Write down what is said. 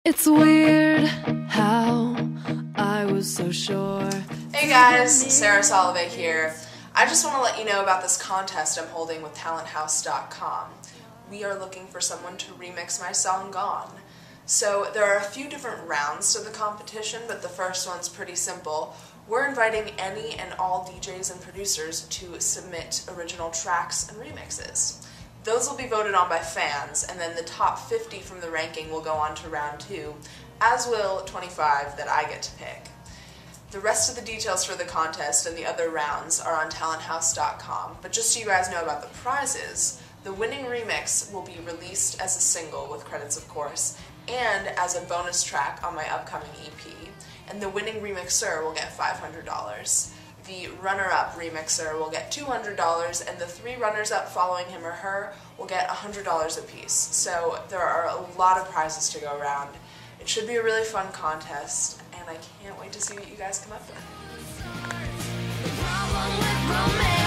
It's weird how I was so sure. Hey guys, Sarah Solovay here. I just want to let you know about this contest I'm holding with Talenthouse.com. We are looking for someone to remix my song Gone. So there are a few different rounds to the competition, but the first one's pretty simple. We're inviting any and all DJs and producers to submit original tracks and remixes. Those will be voted on by fans, and then the top 50 from the ranking will go on to round 2, as will 25 that I get to pick. The rest of the details for the contest and the other rounds are on talenthouse.com, but just so you guys know about the prizes, the winning remix will be released as a single, with credits of course, and as a bonus track on my upcoming EP, and the winning remixer will get $500. The runner-up remixer will get $200, and the 3 runners-up following him or her will get $100 apiece. So there are a lot of prizes to go around. It should be a really fun contest, and I can't wait to see what you guys come up with.